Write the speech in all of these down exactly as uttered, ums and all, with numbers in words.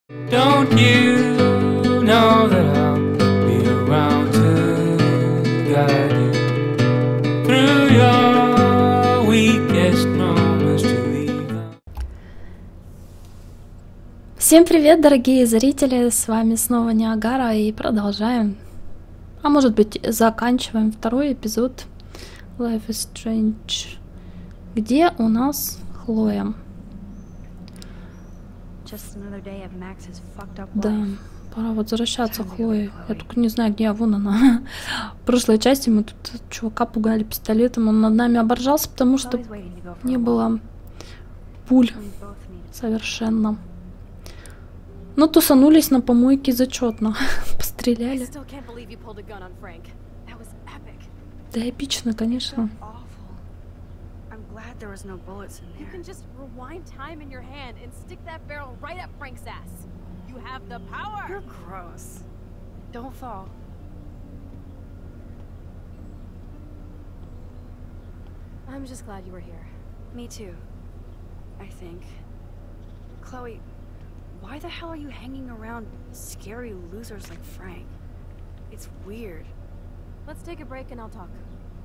Don't you know that I'll be around to guide you through your weakest moments to leave. Всем привет, дорогие зрители, с вами снова Ниагара, и продолжаем, а может быть заканчиваем второй эпизод Life is Strange, где у нас Хлоя. Да, пора возвращаться к Хлое. Я только не знаю, где, а вон она. В прошлой части мы тут чувака пугали пистолетом, он над нами оборжался, потому что не было пуль совершенно. Но тусанулись на помойке зачетно. Постреляли. Да, эпично, конечно. There was no bullets in there. You can just rewind time in your hand and stick that barrel right at Frank's ass. You have the power. You're gross. Don't fall. I'm just glad you were here. Me too. I think. Chloe, why the hell are you hanging around scary losers like Frank? It's weird. Let's take a break and I'll talk.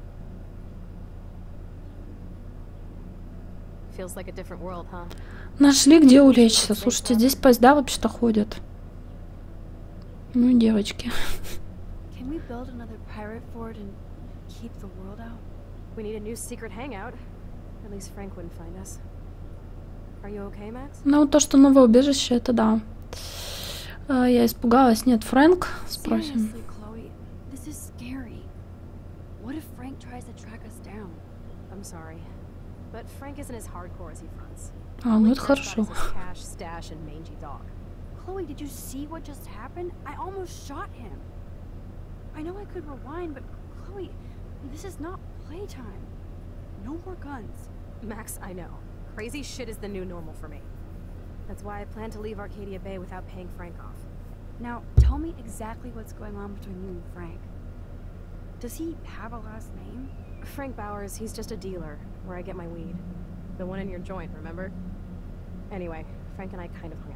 Feels like a different world, huh? Нашли, где улечься. Слушайте, здесь поезда вообще-то ходят. Ну, девочки. Can we build another pirate fort and keep the world out? We need a new secret hangout. At least Frank wouldn't find us. Are you okay, Max? Ну, то, что новое убежище, это да. Я испугалась. Нет, Фрэнк, спросим. Seriously, Chloe, this is scary. What if Frank tries to track us down? I'm sorry. But Frank isn't as hardcore as he fronts. А, ну это хорошо. Cash, stash, and mangy dog. Chloe, did you see what just happened? I almost shot him. I know I could rewind, but Chloe, this is not playtime. No more guns. Max, I know. Crazy shit is the new normal for me. That's why I plan to leave Arcadia Bay without paying Frank off. Now, tell me exactly what's going on between you and Frank. Does he have a last name? Frank Bowers, he's just a dealer, where I get my weed. The one in your joint, remember? Anyway, Frank and I kind of hung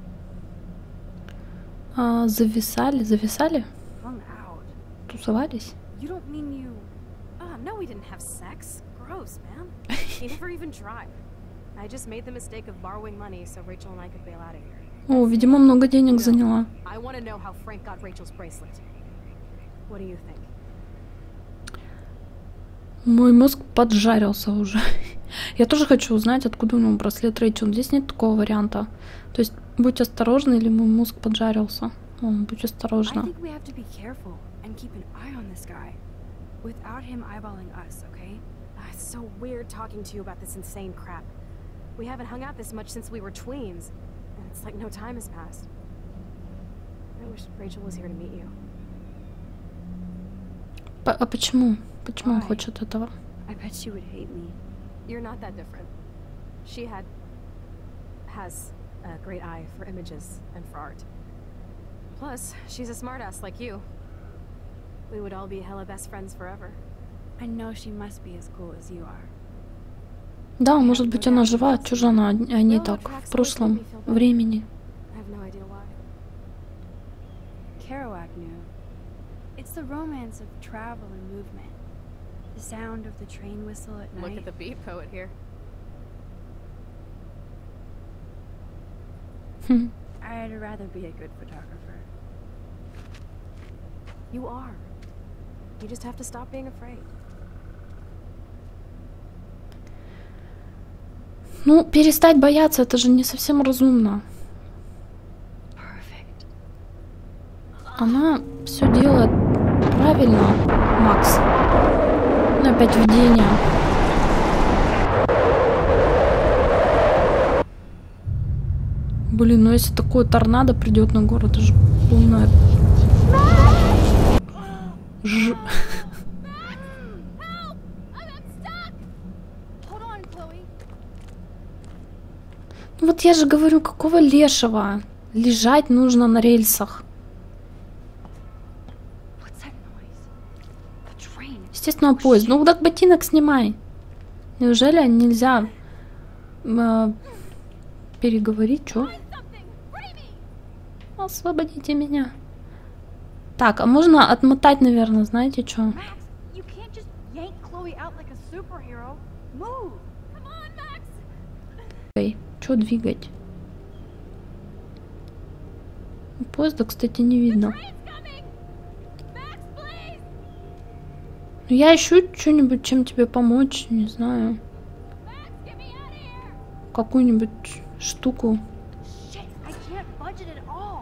out. А, зависали, зависали? Hung out? Тусовались? You don't mean you... Oh, no, we didn't have sex. Gross, man. He never even tried. I just made the mistake of borrowing money so Rachel and I could bail out of here. О, видимо, много денег заняла. I want to know how Frank got Rachel's bracelet. What do you think? Мой мозг поджарился уже. Я тоже хочу узнать, откуда у него браслет Рэйчел. Здесь нет такого варианта. То есть, будь осторожна, или мой мозг поджарился. О, будь осторожна. А почему? Почему он хочет этого? I bet she would hate me. You're not that different. She had has a great eye for images and for art. Plus, she's a smartass like you. We would all be hella best friends forever. I know she must be as cool as you are. Да, может быть, она жива, чужана, а не так, в прошлом времени. I have no idea why. Kerouac knew. It's the romance of travel and movement. The sound of the train whistle at night. Look at the beat poet here. I'd rather be a good photographer. You are. You just have to stop being afraid. Ну, перестать бояться, это же не совсем разумно. Perfect. Она все делает правильно, Макс. Опять видение. Блин, ну если такое торнадо придет на город, это же полная... Ж... Ну вот я же говорю, какого лешего? Лежать нужно на рельсах. Естественно, поезд. Ну так ботинок снимай. Неужели нельзя э, переговорить? Чё? Освободите меня. Так, а можно отмотать, наверное, знаете что? Max, you can't just yank Chloe out like a superhero. Move. Come on, Max. Эй, что двигать? Поезда, кстати, не видно. Ну, я ищу что-нибудь, чем тебе помочь, не знаю. Какую-нибудь штуку. Shit, I can't budget at all.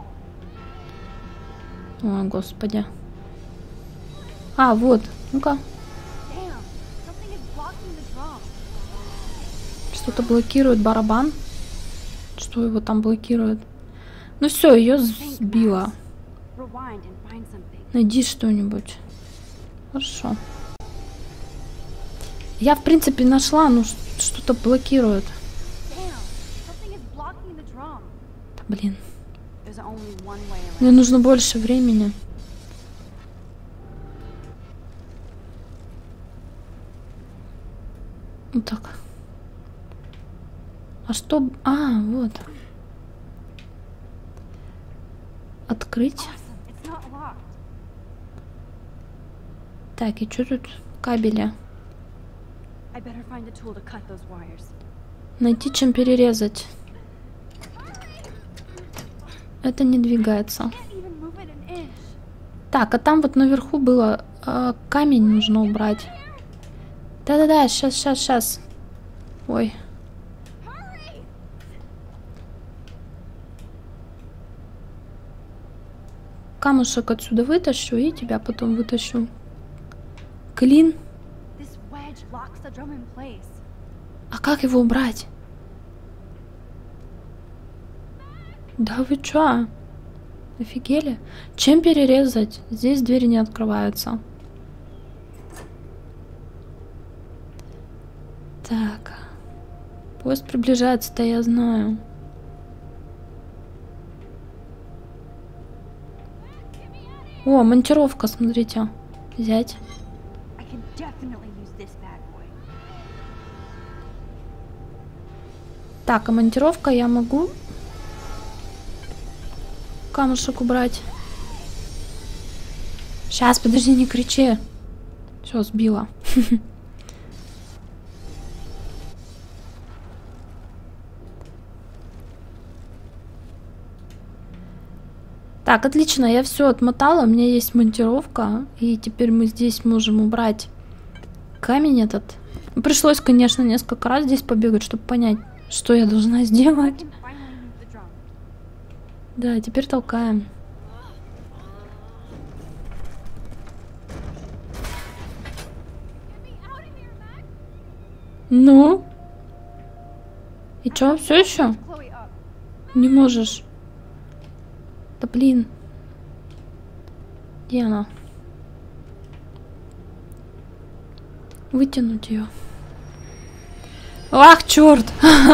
Ой, господи. А, вот, ну-ка. Damn, something is blocking the drum. Что-то блокирует барабан. Что его там блокирует? Ну все, ее сбило. Rewind and find something. Найди что-нибудь. Хорошо. Я, в принципе, нашла, ну что-то блокирует. Damn, something is blocking the drum. Да, блин. There's only one way around. Мне нужно больше времени. Вот так. А что? А, вот. Открыть. Awesome, it's not locked. Так, и что тут? Кабели. I better find a tool to cut those wires. Найти, чем перерезать. Это не двигается. Can't even move it an inch. Так, а там вот наверху было э, камень нужно убрать. Да-да-да, сейчас, сейчас, сейчас. Ой. Hurry! Камушек отсюда вытащу и тебя потом вытащу. Клин. This wedge locks the drum in place. А как его убрать? Да вы чё? Офигели? Чем перерезать? Здесь двери не открываются. Так. Поезд приближается-то, я знаю. О, монтировка, смотрите. Взять. I can definitely use this bad boy. Так, а монтировка я могу камушек убрать. Сейчас, подожди, не кричи. Все, сбила. Так, отлично, я все отмотала, у меня есть монтировка, и теперь мы здесь можем убрать камень этот. Пришлось, конечно, несколько раз здесь побегать, чтобы понять, что я должна I сделать. can finally move the drum. Да, теперь толкаем. Ну? И чё, все еще? Chloe up. Не можешь. Да блин. Где она? Вытянуть ее. Ах, черт!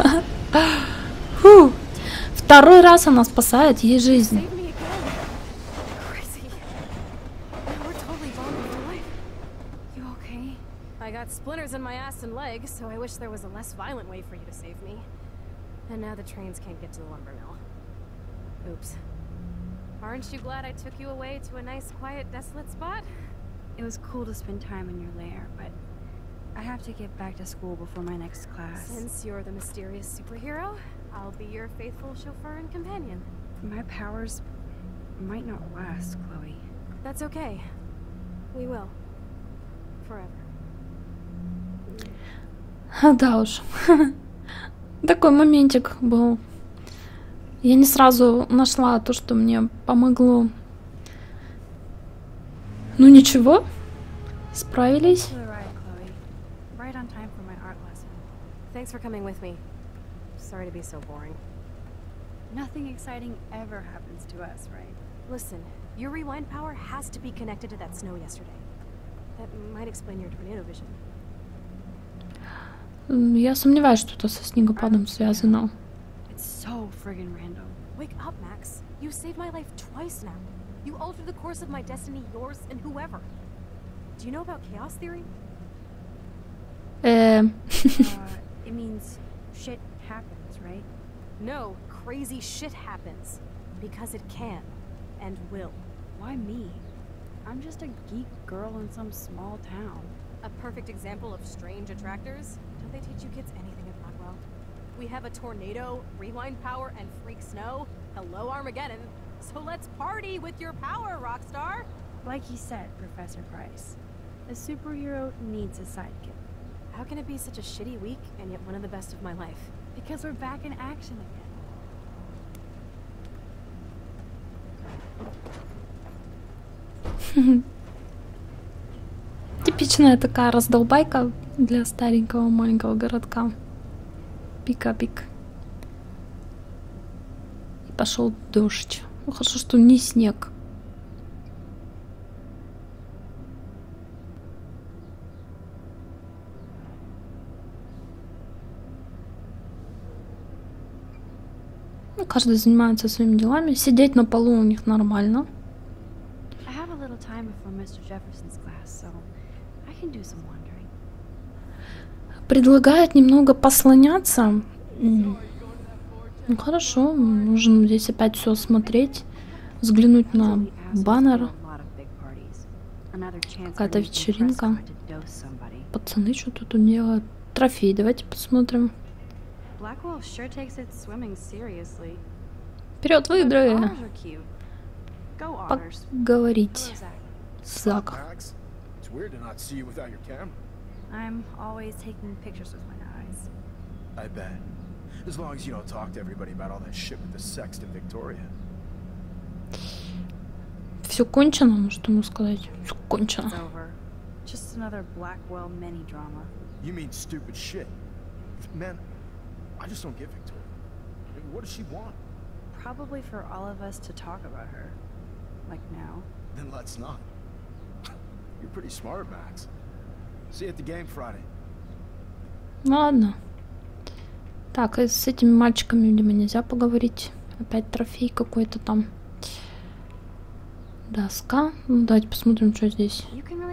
Фу. Второй раз она спасает ей жизнь. Save me again. Crazy. We're totally bonded for life. You okay? I got splinters in my ass and legs, so I wish there was a less violent way for you to save me. And now the trains can't get to the lumber mill. Oops. Aren't you glad I took you away to a nice, quiet, desolate spot? It was cool to spend time in your lair, but I have to get back to school before my next class. Since you're the mysterious superhero, I'll be your faithful chauffeur and companion. My powers might not last, Chloe. That's okay. We will. Forever. Да уж. Такой моментик был. Я не сразу нашла то, что мне помогло. Ну ничего, справились. For the ride, Chloe. Right on time for my art lesson. Thanks for coming with me. Sorry to be so boring. Nothing exciting ever happens to us, right? Listen, your rewind power has to be connected to that snow yesterday. That might explain your tornado vision. Я сомневаюсь, что это со снегопадом связано. It's so friggin' random. Wake up, Max. You saved my life twice now. You altered the course of my destiny, yours, and whoever. Do you know about chaos theory? Э, Uh, it means shit happens, right? No, crazy shit happens. Because it can. And will. Why me? I'm just a geek girl in some small town. A perfect example of strange attractors? Don't they teach you kids anything at Blackwell? We have a tornado, rewind power, and freak snow. Hello, Armageddon. So let's party with your power, Rockstar! Like he said, Professor Price, a superhero needs a sidekick. How can it be such a shitty week and yet one of the best of my life? Because we're back in action again. Типичная такая раздолбайка для старенького маленького городка. Пика-пик. И пошел дождь. Ну хорошо, что не снег. Ну, каждый занимается своими делами. Сидеть на полу у них нормально. Предлагает немного послоняться. Ну хорошо, нужно здесь опять все осмотреть, взглянуть на баннер. Какая-то вечеринка. Пацаны что тут делают? Трофей, давайте посмотрим. Вперед, выиграли! Поговорить. Зак. I'm always taking pictures with my eyes. I bet. As long as you don't talk to everybody about all that shit with the sext and Victoria. Все кончено, ну что ему сказать? Все кончено. It's over. Just another Blackwell mini drama. You mean stupid shit? Man, I just don't get Victoria. I mean, what does she want? Probably for all of us to talk about her. Like now. Then let's not. You're pretty smart, Max. See you at the game Friday. Ладно. Так, и с этими мальчиками, видимо, нельзя поговорить. Опять трофей какой-то там. Доска. Ну, давайте посмотрим, что здесь.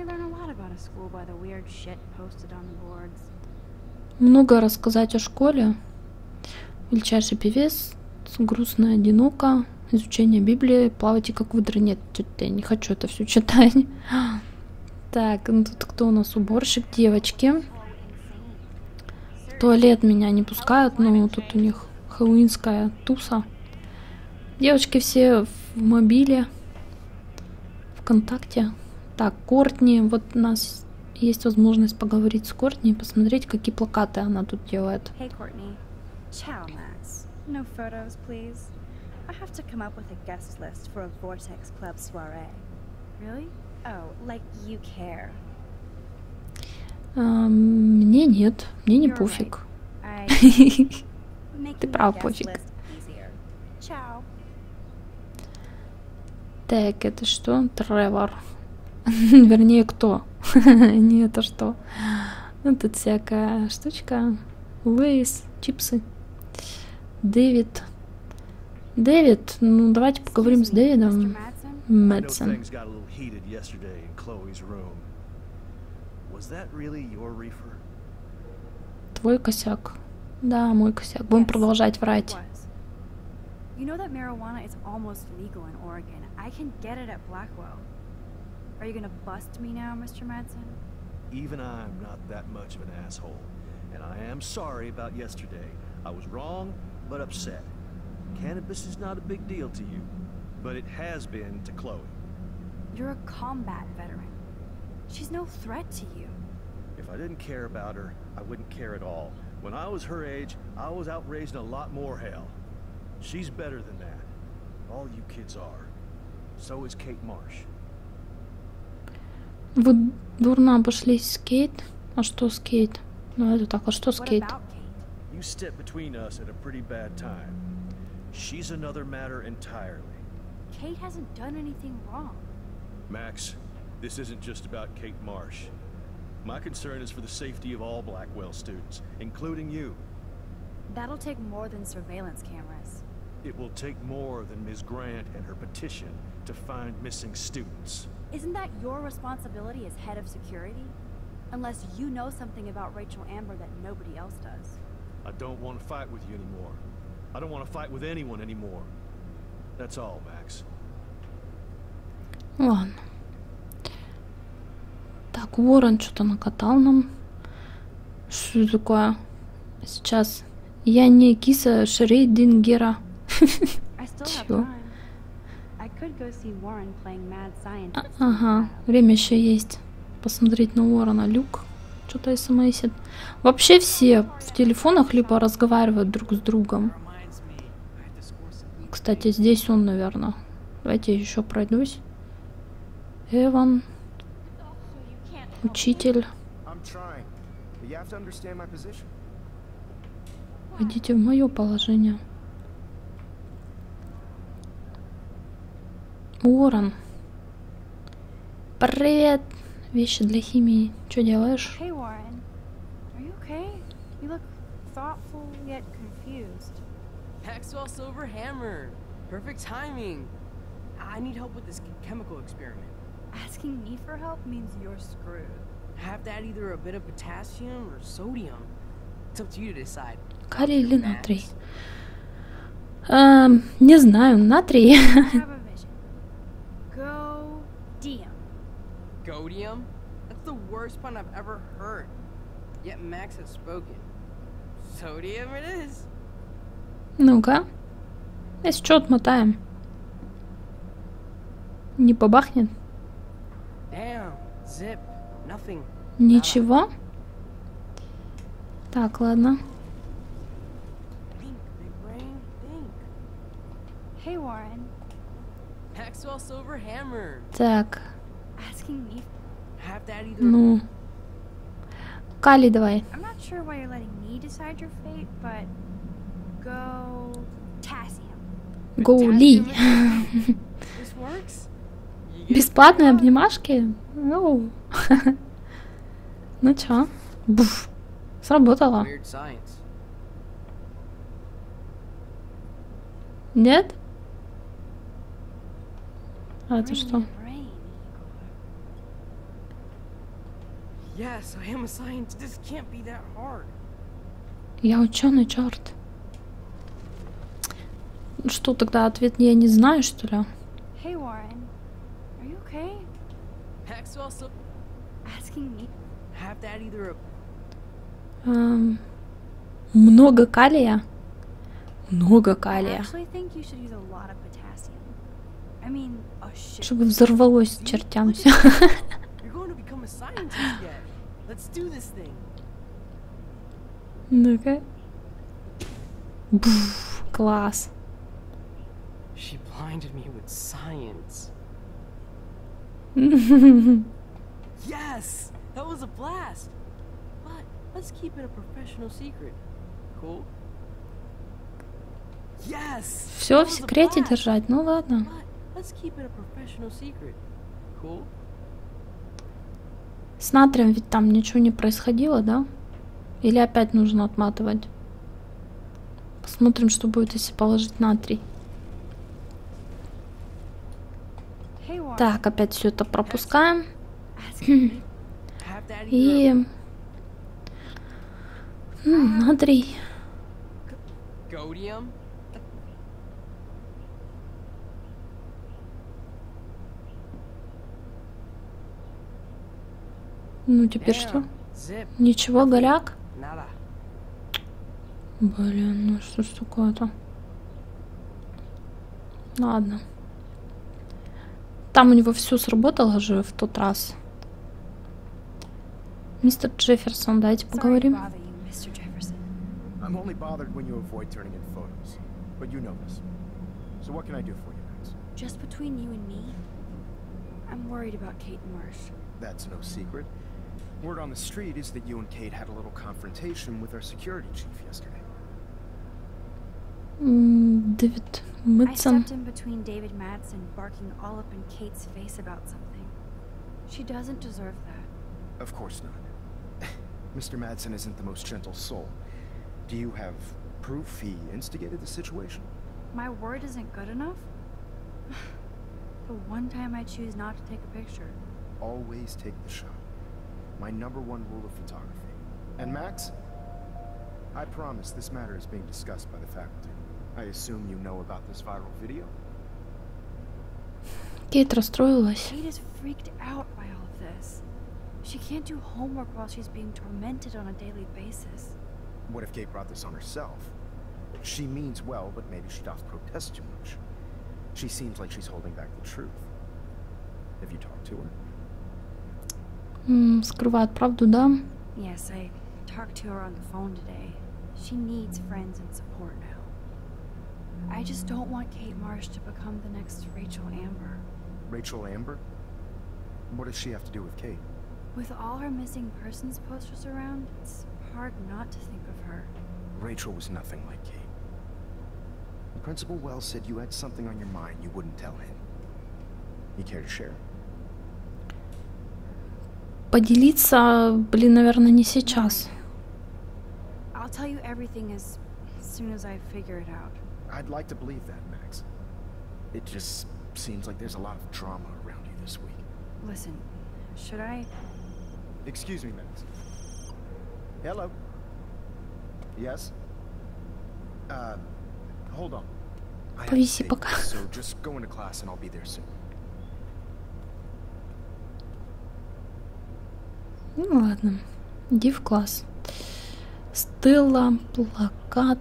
Много рассказать о школе. Величайший певец. Грустно, одиноко. Изучение Библии. Плавайте как выдра. Нет, я не хочу это все читать. Так, ну тут кто у нас? Уборщик, девочки. В туалет меня не пускают, но тут у них хэллоуинская туса. Девочки все в мобиле. ВКонтакте. Так, Кортни. Вот у нас есть возможность поговорить с Кортни и посмотреть, какие плакаты она тут делает. Hey, Courtney. Ciao, Max. No photos, please. I have to come up with a guest list for a Vortex Club soiree. Really? Oh, like you care. Uh, мне нет, мне не пофиг. Ты прав, пофиг. Так, это что? Тревор. Вернее, кто? Не это что? Ну, тут всякая штучка. Лейс, чипсы. Дэвид. Дэвид, ну давайте поговорим с Дэвидом. Мэдсон. Твой косяк. Да, мой косяк. Будем продолжать врать. You know that marijuana is almost legal in Oregon. I can get it at Blackwell. Are you gonna bust me now, Mister Madsen? Even I'm not that much of an asshole. And I am sorry about yesterday. I was wrong, but upset. Cannabis is not a big deal to you, but it has been to Chloe. You're a combat veteran. She's no threat to you. If I didn't care about her, I wouldn't care at all. When I was her age, I was out raising a lot more hell. She's better than that. All you kids are. So is Kate Marsh. Вы дурно обошлись с Кейт? А что с Кейт? Ну это так, а что с Кейт? You stepped between us at a pretty bad time. She's another matter entirely. Kate hasn't done anything wrong. Max, this isn't just about Kate Marsh. My concern is for the safety of all Blackwell students, including you. That'll take more than surveillance cameras. It will take more than Miz Grant and her petition to find missing students. Isn't that your responsibility as head of security? Unless you know something about Rachel Amber that nobody else does. I don't want to fight with you anymore. I don't want to fight with anyone anymore. That's all, Max. Ладно. Так, Уоррен что-то накатал нам. Что это такое? Сейчас. Я не киса Шрейдингера. I still have Чё? time. I could go see Warren playing mad scientist. А- Ага, время еще есть. Посмотреть на Уоррена. Люк что-то смсит. Вообще все в телефонах либо разговаривают друг с другом. Кстати, здесь он, наверное. Давайте еще пройдусь. Эван. Учитель. I'm trying. But you have to understand my position. Идите в мое положение. Уоррен. Привет. Вещи для химии. Что делаешь? Hey, Warren. Are you okay? You look thoughtful yet confused. Maxwell Silver Hammer. Perfect timing. I need help with this chemical experiment. Asking me for help means you're screwed. I have to add either a bit of potassium or sodium. It's up to you to decide. Калий или натрий? Эм, не знаю, натрий. I have a vision. Go D M. Godium? That's the worst pun I've ever heard. Yet Max has spoken. Sodium it is. Ну-ка. Если что, отмотаем. Не побахнет? Damn. Zip. Nothing. Ничего? Так, ладно. Think, big brain, think. Hey, Warren. Maxwell Silver Hammer. Так, Asking me. I have to add either. ну. Калий давай. I'm not sure why you're letting me decide your fate, but go potassium. Гоули. This works? You get Бесплатные обнимашки? Ну. Ну чё? Буф. Сработало. weird science. Нет? А это что? Brain, Igor. Yes, I am a scientist. This can't be that hard. Я ученый, черт. Что тогда ответ я не знаю, что ли? Hey, Warren. Are you okay? Maxwell Silver. Asking me. I have to add either a. Эм, много калия? Много I калия. actually think you should use a lot of potassium. I mean, a shit. Чтобы взорвалось к чертям все. You're going to become a scientist yet. Let's do this thing. Ну-ка. Буф, класс. She blinded me with science. Yes! That was a blast! But let's keep it a professional secret. Cool? Yes! Все That в was a секрете blast! держать, ну ладно. But let's keep it a professional secret. Cool? С натрием ведь там ничего не происходило, да? Или опять нужно отматывать? Посмотрим, что будет, если положить натрий. Hey, Warren. Так, опять все это пропускаем. Asking me. I have to add either И... м, натрий. Godium? Ну, теперь что? Damn. Zip. Ничего, голяк? Nada. Блин, ну что ж такое-то? Ладно. Там у него все сработало же в тот раз. Мистер Джефферсон, давайте Sorry to поговорим. bother you, Mister Jefferson. I'm only bothered when you avoid turning in photos. But you know this. So what can I do for you, Max? Just between you and me, I'm worried about Kate Marsh. That's no secret. Word on the street is that you and Kate had a little confrontation with our security chief yesterday. М, Дэвид I Мэтсон. stepped in between David Madsen barking all up in Kate's face about something. She doesn't deserve that. Of course not. Mister Madsen isn't the most gentle soul. Do you have proof he instigated the situation? My word isn't good enough? The one time I choose not to take a picture. Always take the shot. My number one rule of photography. And Max, I promise this matter is being discussed by the faculty. I assume you know about this viral video? Кейт расстроилась. Kate is freaked out by all of this. She can't do homework while she's being tormented on a daily basis. What if Kate brought this on herself? She means well, but maybe she doth protest too much. She seems like she's holding back the truth. Have you talked to her? М, скрывает правду, да? Yes, I talked to her on the phone today. She needs friends and support now. I just don't want Kate Marsh to become the next Rachel Amber. Rachel Amber? What does she have to do with Kate? With all her missing persons posters around, it's hard not to think of her. Rachel was nothing like Kate. Principal Wells said you had something on your mind you wouldn't tell him. You care to share? Поделиться, блин, наверное, не сейчас. I'll tell you everything as, as soon as I figure it out. I'd like to believe that, Max. It just seems like there's a lot of drama around you this week. Listen, should I... Excuse me, Max. Hello? Yes? Uh, hold on. I have to Повиси take пока. this, so just go into class and I'll be there soon. Ну ладно, иди в класс. Стелла, плакат.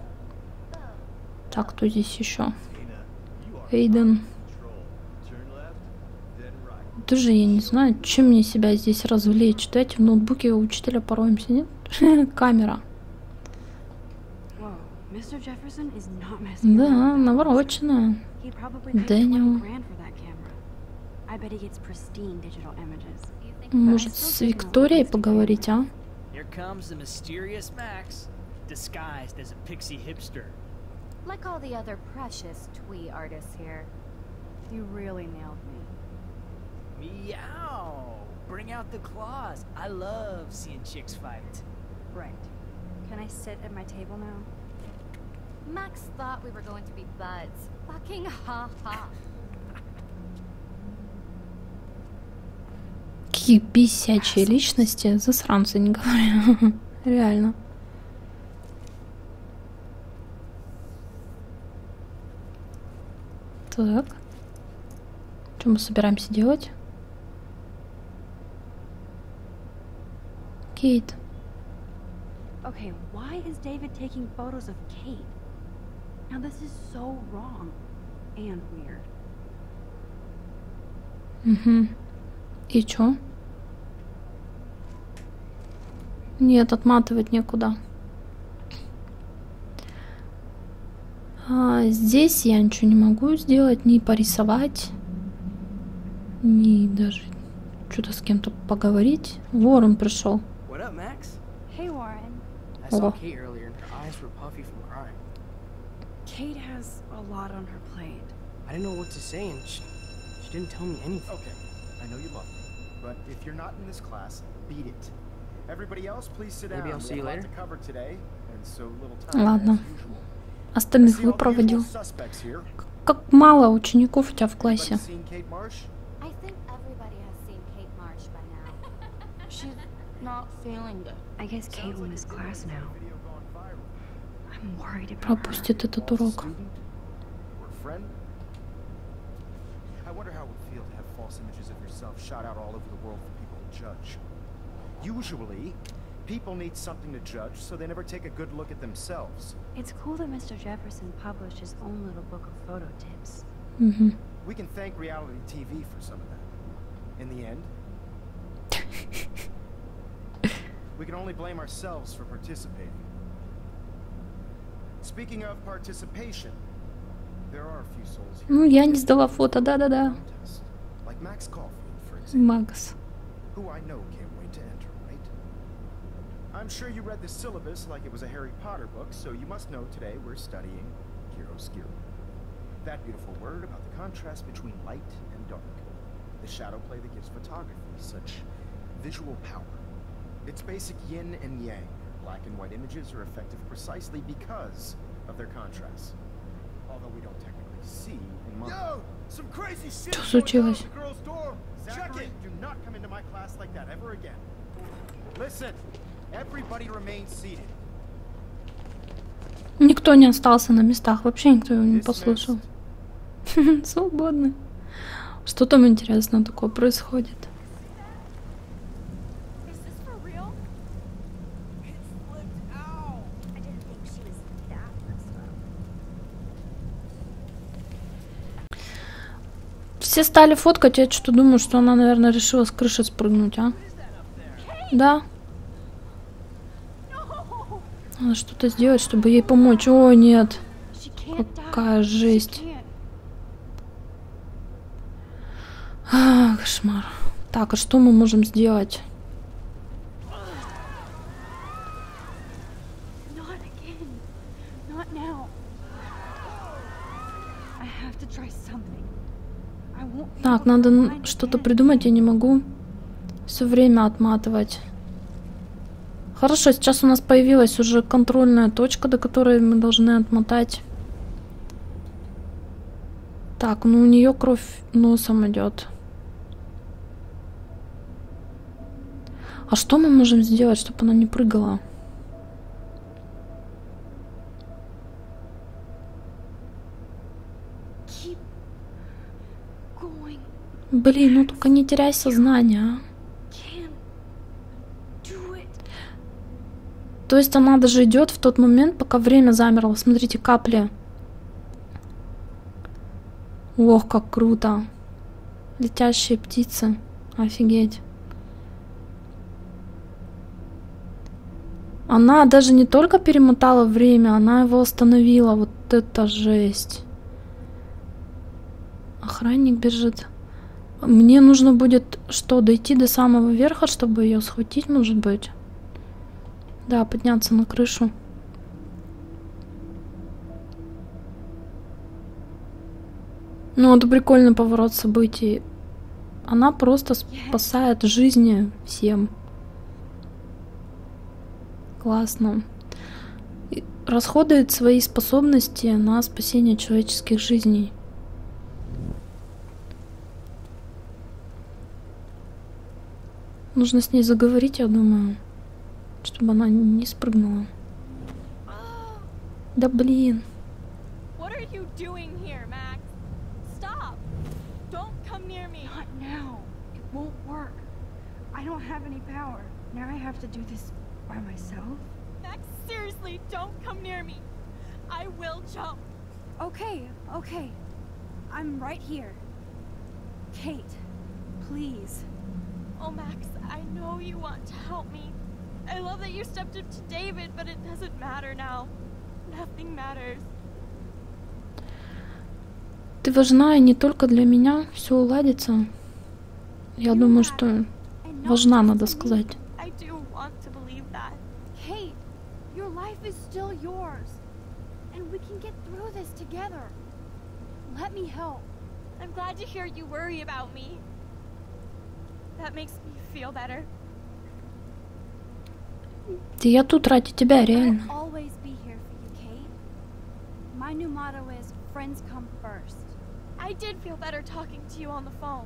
Так, кто здесь еще? Эйден. Даже я не знаю, чем мне себя здесь развлечь. Дайте в ноутбуке у учителя пороемся, нет? Камера. Whoa, Mister Jefferson is not messing Да, around with that навороченная. poster. He probably paid Дэниел. twenty grand for that camera. I bet he gets pristine digital images. Может, с Викторией поговорить, а? Here comes the mysterious Max, disguised as a pixie hipster. Like all the other precious twee artists here. You really nailed me. Meow! Bring out the claws. I love seeing chicks fight. Right. Can I sit at my table now? Max thought we were going to be buds. Fucking ha-ha. Какие бесячие личности, засранцы, не говорю. Реально. Так. Что мы собираемся делать? Кейт. Okay, why is David taking photos of Kate? Now this is so wrong and weird. Угу. И чё? Нет, отматывать некуда. А, здесь я ничего не могу сделать, ни порисовать, ни даже что-то с кем-то поговорить. Ворон пришел. What up, Max? Hey, Warren. I saw Oh. Kate earlier and her eyes were puffy from crying. Kate has a lot on her plate. I didn't know what to say and she, she didn't tell me anything. Okay, I know you love me, but if you're not in this class, beat it. Everybody else, please sit down. Maybe I'll see We you have a lot later. to cover today, and so little time Ладно. as usual. Остальных See all the выпроводил. usual suspects here. Как мало учеников у тебя в Anybody классе. seen Kate Marsh? I think everybody has seen Kate Marsh by now. She's not feeling good. I guess Kate will miss class now. Video gone viral. I'm worried about her. Пропустит этот урок. Student or friend? I wonder how it would feel to have false images of yourself shot out all over the world for people to judge. Usually, people need something to judge, so they never take a good look at themselves. It's cool that Mister Jefferson published his own little book of photo tips. Угу. We can thank reality T V for some of that. In the end, we can only blame ourselves for participating. Speaking of participation, there are a few souls here. Ну, я не сдала фото, да-да-да. Contest, like Max Caulfield, for example, Макс. who I know can't wait to enter, right? I'm sure you read the syllabus like it was a Harry Potter book, so you must know today we're studying chiaroscuro. That beautiful word about the contrast between light and dark. The shadow play that gives photography such visual power. It's basic yin and yang. Black and white images are effective precisely because of their contrast. Although we don't technically see in my... Yo! Some crazy shit Что случилось? Zachary, do not come into my class like that ever again. Listen, everybody remain seated. Никто не остался на местах, вообще никто его не послушал. Свободны. Что там интересно такое происходит? Все стали фоткать, я что-то думаю, что она, наверное, решила с крыши спрыгнуть, а? Да. Надо что-то сделать, чтобы ей помочь. О, нет. Какая жесть. А, кошмар. Так, а что мы можем сделать? Так, надо что-то придумать, я не могу все время отматывать. Хорошо, сейчас у нас появилась уже контрольная точка, до которой мы должны отмотать. Так, ну у нее кровь носом идет. А что мы можем сделать, чтобы она не прыгала? Блин, ну только не теряй сознание, а. То есть она даже идет в тот момент, пока время замерло. Смотрите, капли. Ох, как круто. Летящие птицы. Офигеть. Она даже не только перемотала время, она его остановила. Вот это жесть. Охранник бежит. Мне нужно будет что, дойти до самого верха, чтобы ее схватить, может быть? Да, подняться на крышу. Ну, это прикольный поворот событий. Она просто спасает жизни всем. Классно. И расходует свои способности на спасение человеческих жизней. Нужно с ней заговорить, я думаю, чтобы она не спрыгнула. Да блин. What are you doing here, Max? Stop! Don't come near me. Not now. It won't work. I don't have any power. Now I have to do this by myself. Max, seriously, don't come near me. I will jump. Okay, okay. I'm right here. Kate, please. Oh, Max, I know you want to help me. I love that you stepped up to David, but it doesn't matter now. Nothing matters. Ты важна и не только для меня. Все уладится. Я думаю, что важна, надо сказать. I do want to believe that. Kate, your life is still yours. And we can get through this together. Let me help. I'm glad to hear you worry about me. That makes me feel better. Да я тут ради тебя, реально. I'll always be here for you, Kate. My new motto is friends come first. I did feel better talking to you on the phone.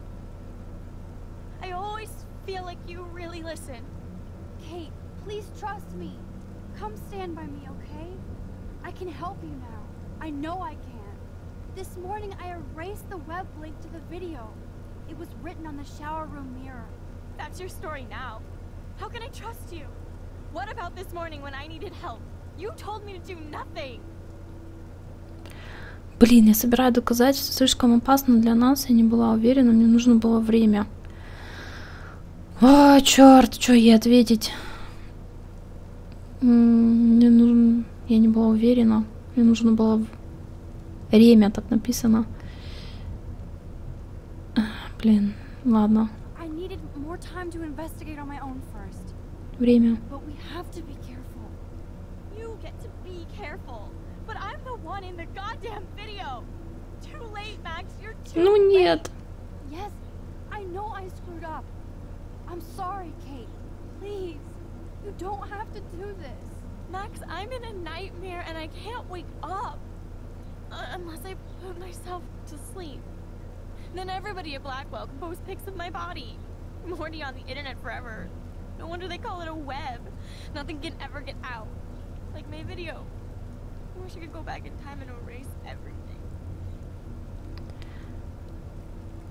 I always feel like you really listen. Kate, please trust me. Come stand by me, okay? I can help you now. I know I can. This morning I erased the web link to the video. It was written on the shower room mirror. That's your story now. How can I trust you? What about this morning when I needed help? You told me to do nothing. Блин, я собираю доказать, что слишком опасно для нас. Я не была уверена, мне нужно было время. О, черт, что ей ответить? Мне нужно... Я не была уверена. Мне нужно было время, так написано. Блин, ладно. Время. Ну нет. Yes, I know I screwed up. I'm sorry, Kate. Please, you don't have to do this. Max, I'm in a nightmare and I can't wake up uh, unless I put myself to sleep. Then everybody at Blackwell can post pics of my body. I'm already on the internet forever. No wonder they call it a web. Nothing can ever get out. Like my video. I wish I could go back in time and erase everything.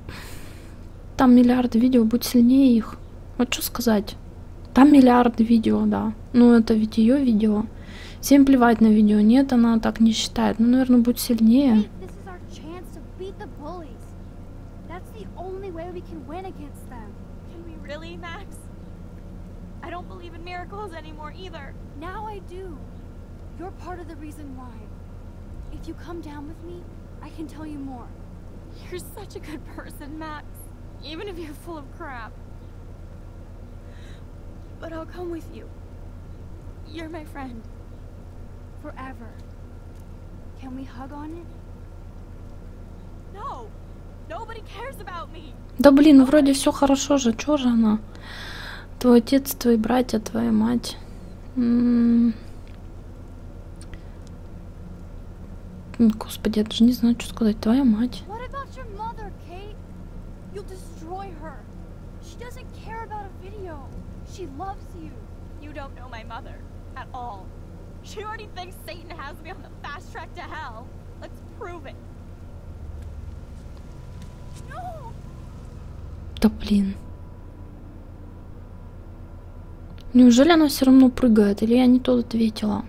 там миллиарды видео, будь сильнее их. Вот что сказать. Там миллиарды видео, да. Ну, это ведь ее видео. Всем плевать на видео. Нет, она так не считает. Ну, наверное, будь сильнее. Really, Max? I don't believe in miracles anymore either. Now I do. You're part of the reason why. If you come down with me, I can tell you more. You're such a good person, Max. Even if you're full of crap. But I'll come with you. You're my friend. Forever. Can we hug on it? No. Nobody cares about me. Да блин, вроде все хорошо же, чё же она? Твой отец, твои братья, твоя мать. М-м- Господи, я даже не знаю, что сказать. Твоя мать. What about your mother, Kate? You'll destroy her. She doesn't care about a video. She loves you. You don't know my mother at all. She already thinks Satan has me on the fast track to hell. Let's prove it. No. Да блин. Неужели она все равно прыгает? Или я не то ответила?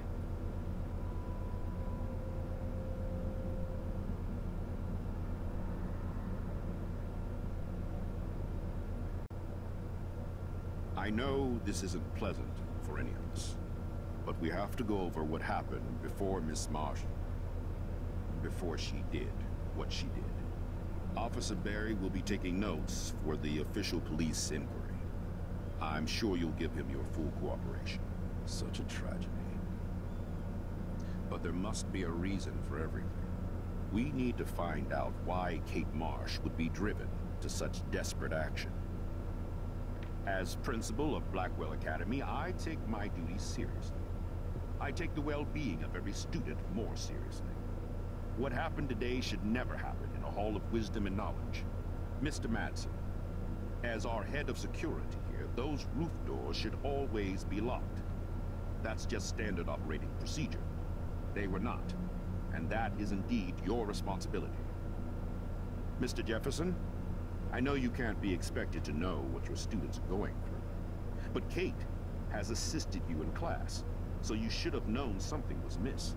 I know this isn't pleasant for any of us, but we have to go over what happened before Miss Marsh, before she did what she did. Officer Barry will be taking notes for the official police inquiry. I'm sure you'll give him your full cooperation. Such a tragedy. But there must be a reason for everything. We need to find out why Kate Marsh would be driven to such desperate action. As principal of Blackwell Academy, I take my duties seriously. I take the well-being of every student more seriously. What happened today should never happen in a hall of wisdom and knowledge. Mister Madsen, as our head of security here, those roof doors should always be locked. That's just standard operating procedure. They were not, and that is indeed your responsibility. Mister Jefferson, I know you can't be expected to know what your students are going through, but Kate has assisted you in class, so you should have known something was amiss.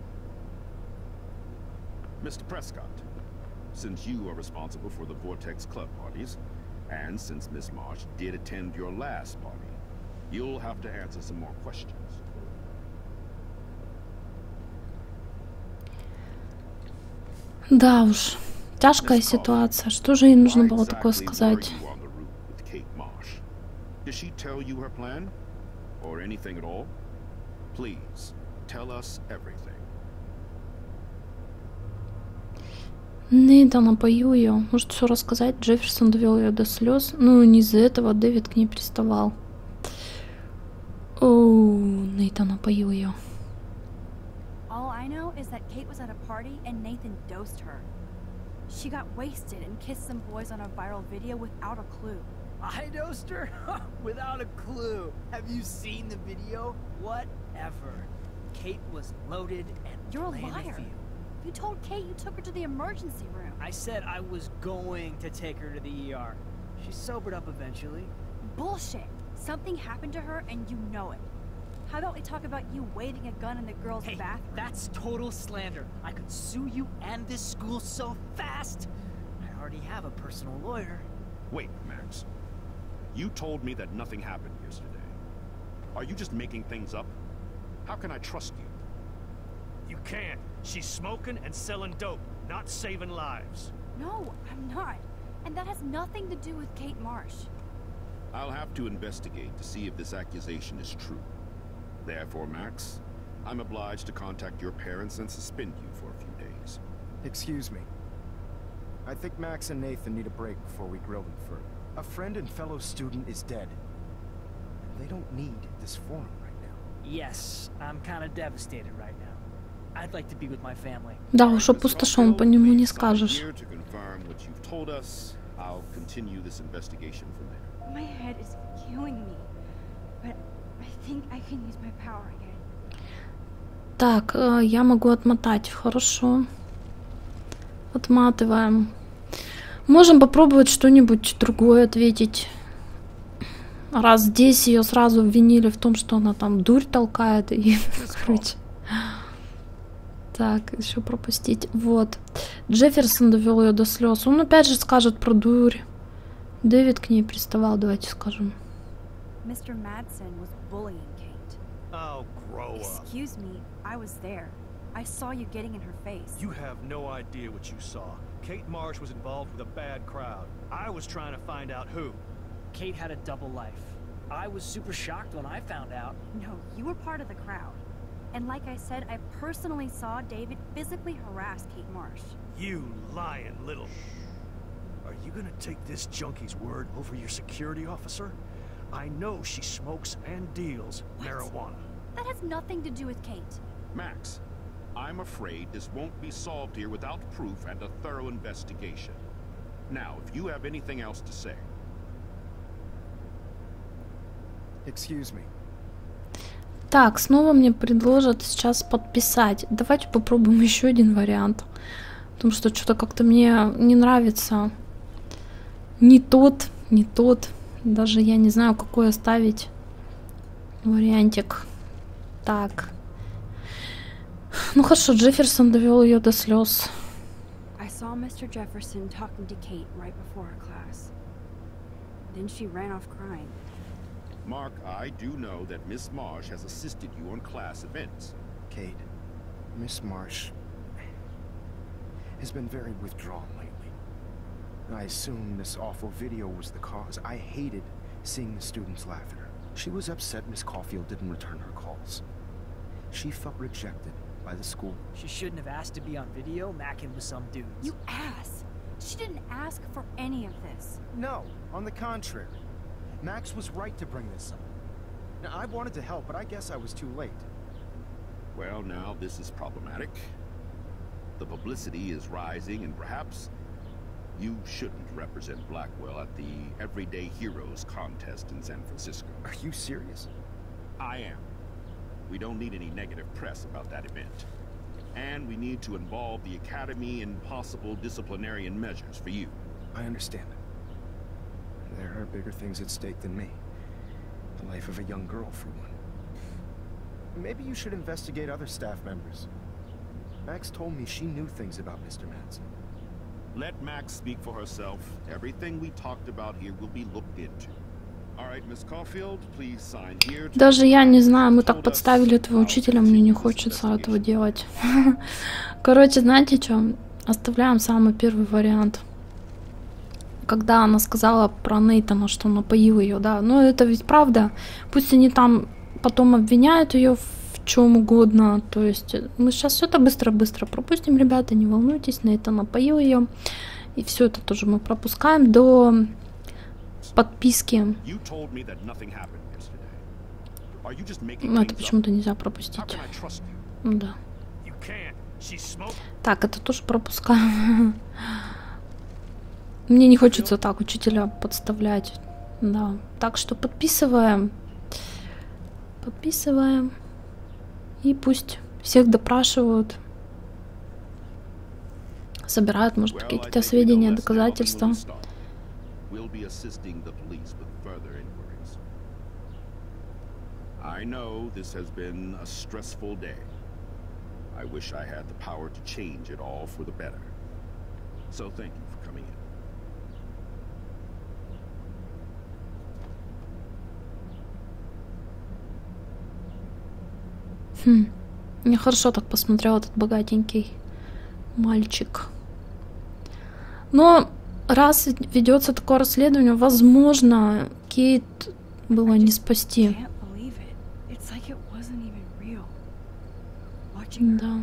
Mister Prescott, since you are responsible for the Vortex Club parties, and since Miss Marsh did attend your last party, you'll have to answer some more questions. Да уж, тяжкая ситуация. Что же ей нужно было такое сказать? Did she tell you her plan? Or anything at all? Please, tell us everything. Нейт, напою ее. Может все рассказать? Джефферсон довел ее до слез. Ну, не из-за этого Дэвид к ней приставал. Оу, Нейт, напою ее. All I know is that Kate was at a party and Nathan dosed her. She got wasted and kissed some boys on a viral video without a clue. I dosed her? Without a clue. Have you seen the video? Whatever. Kate was loaded and You're a playing liar. the field. You told Kate you took her to the emergency room. I said I was going to take her to the E R. She sobered up eventually. Bullshit. Something happened to her and you know it. How about we talk about you waving a gun in the girls' Hey, bathroom? that's total slander. I could sue you and this school so fast. I already have a personal lawyer. Wait, Max. You told me that nothing happened yesterday. Are you just making things up? How can I trust you? You can't. She's smoking and selling dope, not saving lives. No, I'm not. And that has nothing to do with Kate Marsh. I'll have to investigate to see if this accusation is true. Therefore, Max, I'm obliged to contact your parents and suspend you for a few days. Excuse me. I think Max and Nathan need a break before we grill them further. A friend and fellow student is dead. And they don't need this forum right now. Yes, I'm kind of devastated right now. I'd like to be with my family. Да уж, опустошен, по нему не скажешь. Here to confirm what you've told us, I'll continue this investigation from there. My head is killing me. But I think I can use my power again. Так, я могу отмотать. Хорошо. Отматываем. Можем попробовать что-нибудь другое ответить. Раз здесь ее сразу обвинили в том, что она там дурь толкает и, короче. Так, еще пропустить. Вот. Джефферсон довел ее до слез. Он опять же скажет про дурь. Дэвид к ней приставал, давайте скажем. Mister Madsen was bullying Kate. Oh, grow up. Excuse me, I was there. I saw you getting in her face. You have no idea what you saw. Kate Marsh was involved with a bad crowd. I was trying to find out who. Kate had a double life. I was super shocked when I found out. No, you were part of the crowd. And like I said, I personally saw David physically harass Kate Marsh. You lying little... Are you gonna take this junkie's word over your security officer? I know she smokes and deals what? marijuana. That has nothing to do with Kate. Max, I'm afraid this won't be solved here without proof and a thorough investigation. Now, if you have anything else to say. Excuse me. Так, снова мне предложат сейчас подписать. Давайте попробуем еще один вариант. Потому что что-то как-то мне не нравится. Не тот, не тот. Даже я не знаю, какой оставить вариантик. Так. Ну хорошо, Джефферсон довел ее до слез. I saw Mister Jefferson talking to Kate right before her class. Then she ran off crying. Mark, I do know that Miss Marsh has assisted you on class events. Kate, Miss Marsh has been very withdrawn lately. I assume this awful video was the cause. I hated seeing the students laugh at her. She was upset Miss Caulfield didn't return her calls. She felt rejected by the school. She shouldn't have asked to be on video, macking with some dudes. You ass! She didn't ask for any of this. No, on the contrary. Max was right to bring this up. Now, I wanted to help, but I guess I was too late. Well, now this is problematic. The publicity is rising, and perhaps you shouldn't represent Blackwell at the Everyday Heroes contest in San Francisco. Are you serious? I am. We don't need any negative press about that event. And we need to involve the Academy in possible disciplinarian measures for you. I understand. There are bigger things at stake than me. The life of a young girl, for one. Maybe you should investigate other staff members. Max told me she knew things about Mister Madsen. Let Max speak for herself. Everything we talked about here will be looked into. All right, Miss Caulfield, please sign here. Даже я не знаю, мы так подставили этого учителя, мне не хочется этого делать. Короче, знаете что? Оставляем самый первый вариант. Когда она сказала про Нейтана, что он напоил ее, да, но это ведь правда. Пусть они там потом обвиняют ее в чем угодно, то есть мы сейчас все это быстро-быстро пропустим, ребята, не волнуйтесь, Нейтан напоил ее, и все это тоже мы пропускаем до подписки. Ну, это почему-то нельзя пропустить. Да. Так, это тоже пропускаем. Мне не хочется так учителя подставлять. Да. Так что подписываем. Подписываем. И пусть всех допрашивают. Собирают, может, какие-то сведения, доказательства. I know this has been a stressful day. I wish I had the power to change it all for the better. So thank you for coming in. Хм, нехорошо так посмотрел этот богатенький мальчик. Но раз ведется такое расследование, возможно, Кейт было не спасти. Да.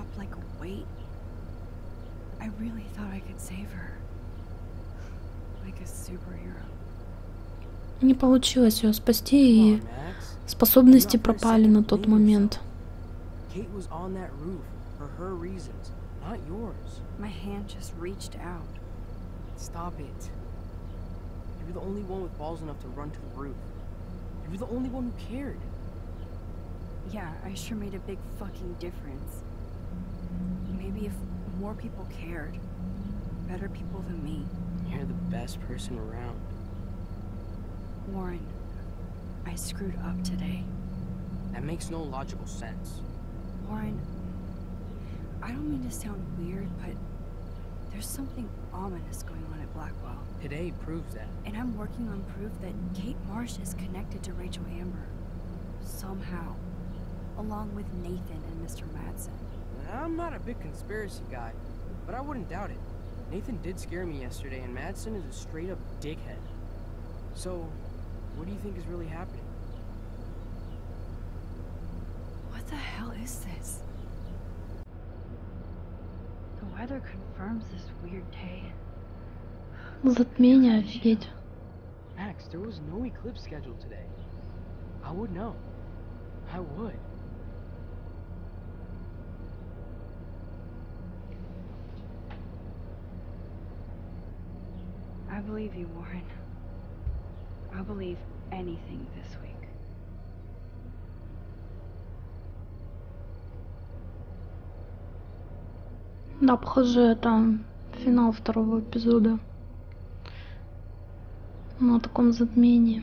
Не получилось ее спасти, и способности пропали на тот момент. Kate was on that roof for her reasons, not yours. My hand just reached out. Stop it. You were the only one with balls enough to run to the roof. You were the only one who cared. Yeah, I sure made a big fucking difference. Maybe if more people cared, better people than me. best person around. Warren, I screwed up today. That makes no logical sense. Warren, I don't mean to sound weird, but there's something ominous going on at Blackwell. Today proves that. And I'm working on proof that Kate Marsh is connected to Rachel Amber. Somehow. Along with Nathan and Mister Madsen. I'm not a big conspiracy guy, but I wouldn't doubt it. Nathan did scare me yesterday, and Madsen is a straight-up dickhead. So, what do you think is really happening? What the hell is this? The weather confirms this weird day. Затмение, офигеть. Max, there was no eclipse scheduled today. I would know. I would. I believe you, Warren. I'll believe anything this week. Да, похоже, это финал второго эпизода. На таком затмении.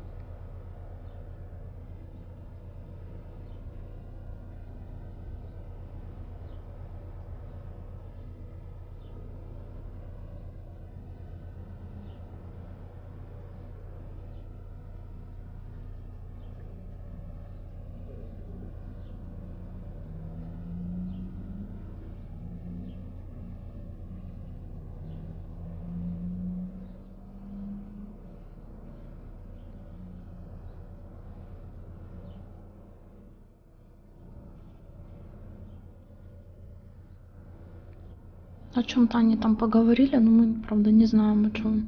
О чем-то они там поговорили, но мы, правда, не знаем о чем.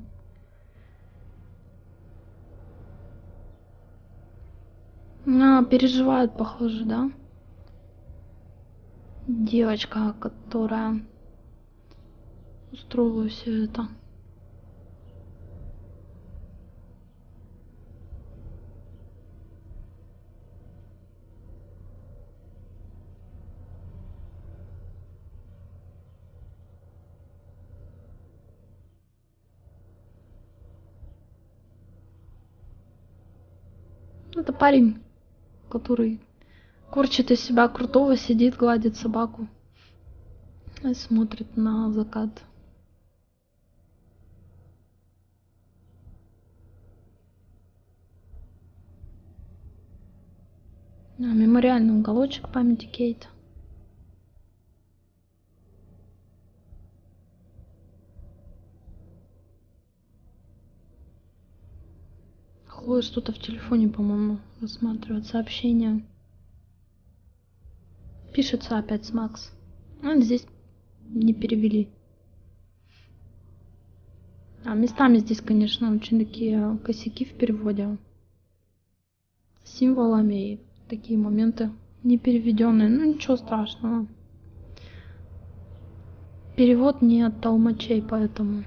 Она переживает, похоже, да? Девочка, которая устроила все это. Это парень, который корчит из себя крутого, сидит, гладит собаку и смотрит на закат. А, мемориальный уголочек памяти Кейт. Хлоя что-то в телефоне, по-моему, рассматривает сообщения. Пишется опять с Макс. А здесь не перевели. А местами здесь, конечно, очень такие косяки в переводе. С символами и такие моменты не переведенные. Ну ничего страшного. Перевод не от толмачей, поэтому.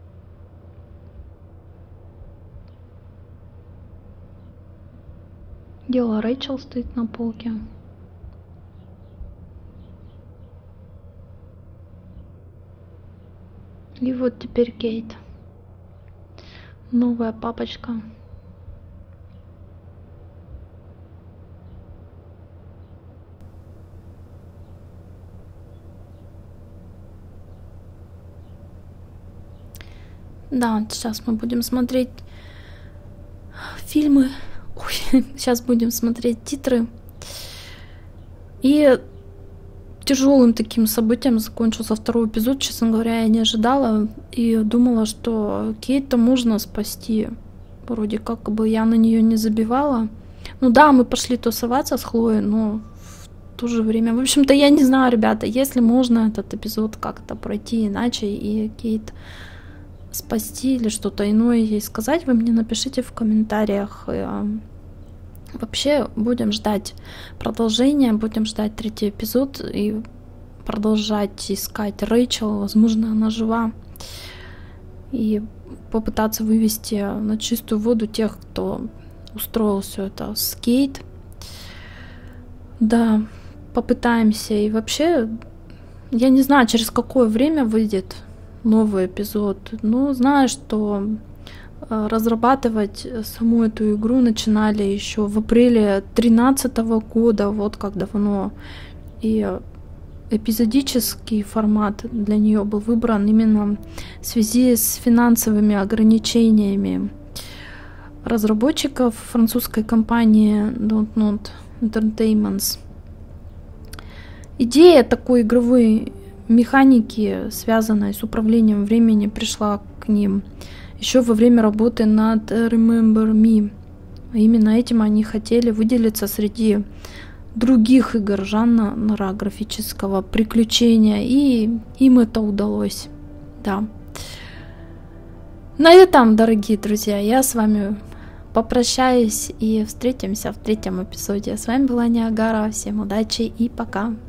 Дело Рэйчел стоит на полке. И вот теперь Кейт. Новая папочка. Да, сейчас мы будем смотреть фильмы. Ой, сейчас будем смотреть титры. И тяжелым таким событием закончился второй эпизод. Честно говоря, я не ожидала и думала, что Кейт-то можно спасти. Вроде как бы я на нее не забивала. Ну да, мы пошли тусоваться с Хлоей, но в то же время... В общем-то, я не знаю, ребята, если можно этот эпизод как-то пройти иначе и Кейт спасти или что-то иное ей сказать, вы мне напишите в комментариях. Вообще будем ждать продолжения, будем ждать третий эпизод и продолжать искать Рэйчел. Возможно, она жива. И попытаться вывести на чистую воду тех, кто устроил все это с Кейт. Да, попытаемся. И вообще, я не знаю, через какое время выйдет новый эпизод. Ну, знаю, что разрабатывать саму эту игру начинали еще в апреле тринадцатого года, вот как давно. И эпизодический формат для нее был выбран именно в связи с финансовыми ограничениями разработчиков французской компании Dontnod Entertainment. Идея такой игровой механики, связанной с управлением времени, пришла к ним еще во время работы над Remember Me. Именно этим они хотели выделиться среди других игр жанра графического приключения, и им это удалось. Да. На этом, дорогие друзья, я с вами попрощаюсь и встретимся в третьем эпизоде. С вами была Ниагара. Всем удачи и пока!